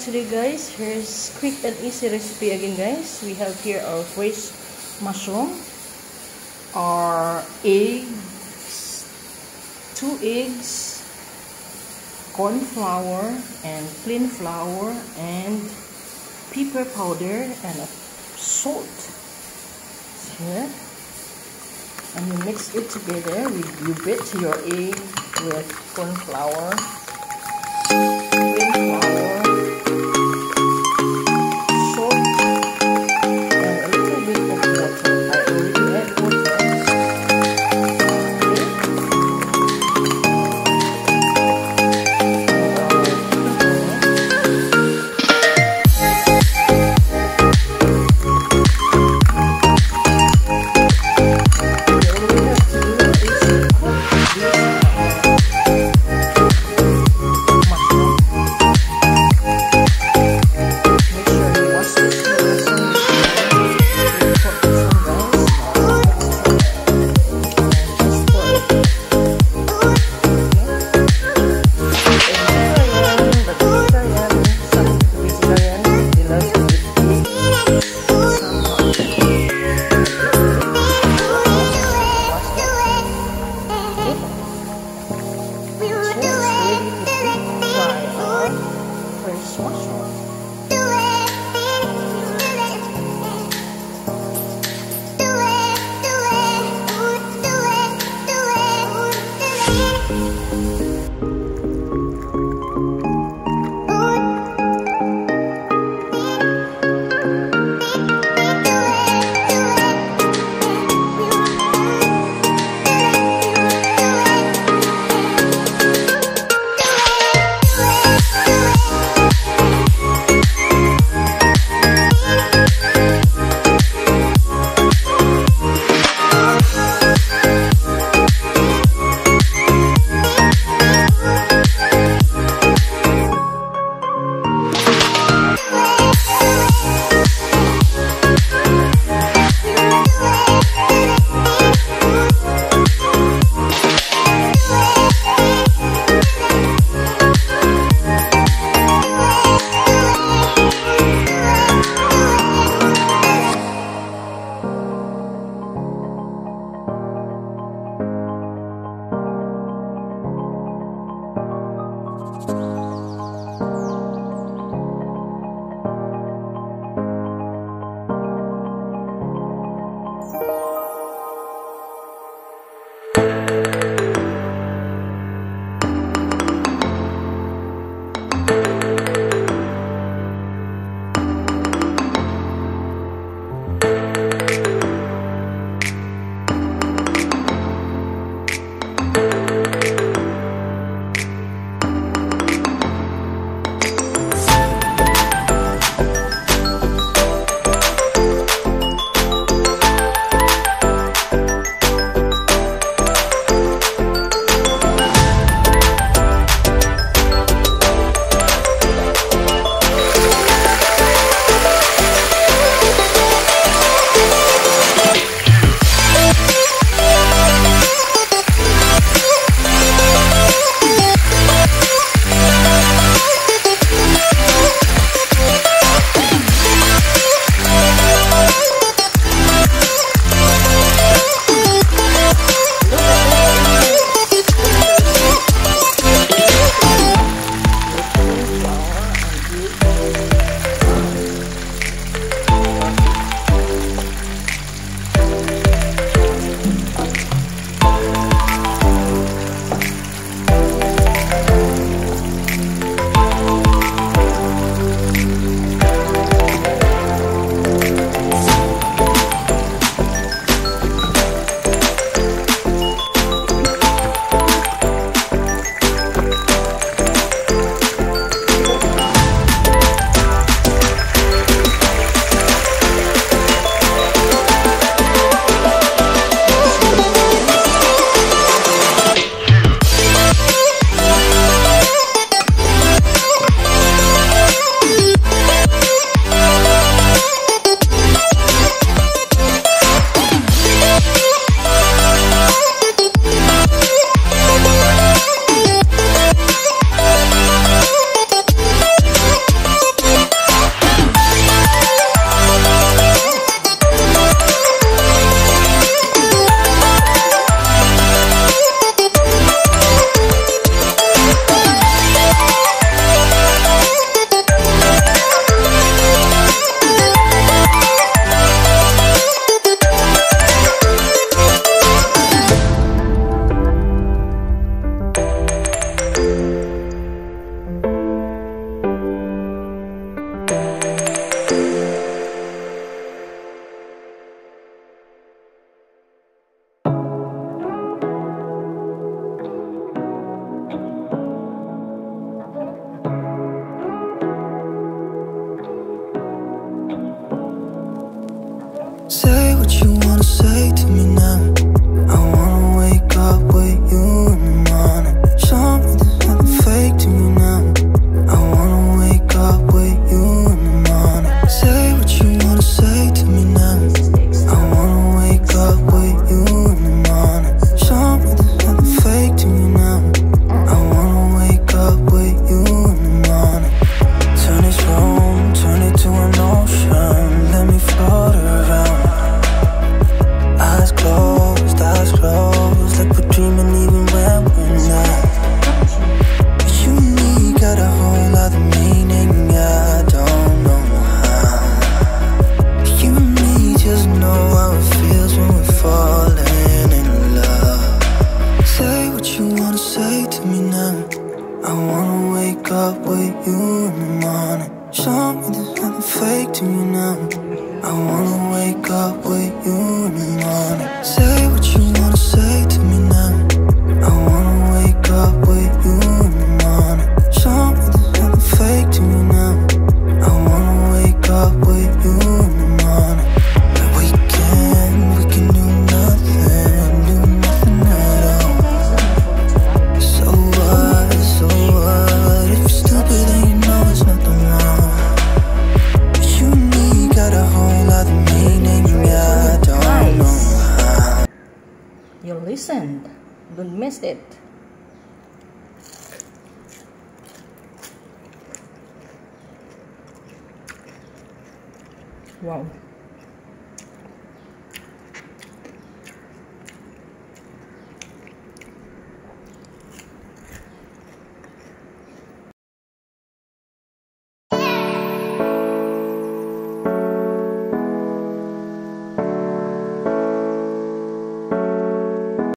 today guys. Here's quick and easy recipe again guys. We have here our fresh mushroom, our eggs, 2 eggs, corn flour and plain flour and pepper powder and salt here, and you mix it together. You beat your egg with corn flour, plain flour, salt, and a little bit of water. I already add water. Say what you wanna say to me now. I wanna wake up with you in the morning. Show me there's nothing fake to me now. I wanna wake up with you in the morning. Say what you wanna say to me now. I wanna wake up with you in the morning. Show me there's nothing fake to me now. I wanna wake up with you in the morning. Turn this room, turn it to an ocean. Let me float around. Eyes closed, like we're dreaming even when we're not. You and me got a whole other meaning, I don't know how. You and me just know how it feels when we're falling in love. Say what you wanna say to me now. I wanna wake up with you in the morning. Show me there's nothing fake to me now. I wanna wake up with you in the morning. Say what you wanna say to me now. I wanna wake up with you in the morning. Show me there's nothing fake to me now. I wanna wake up with you in the morning. And we can do nothing at all. So what, if you're stupid then you know it's nothing wrong. But you and me got a whole other meaning, I don't know how. You listened. Don't miss it. Wow.